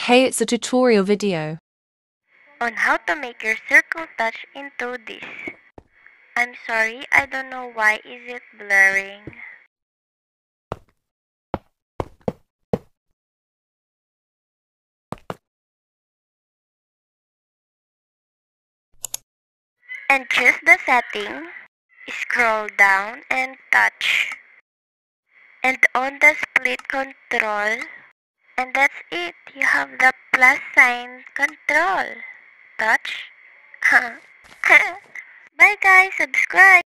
Hey, it's a tutorial video. On how to make your circle touch into this. I'm sorry, I don't know why is it blurring. And choose the setting, scroll down and touch. And on the split control, and that's it, you have the plus sign control. Touch. Bye guys, subscribe.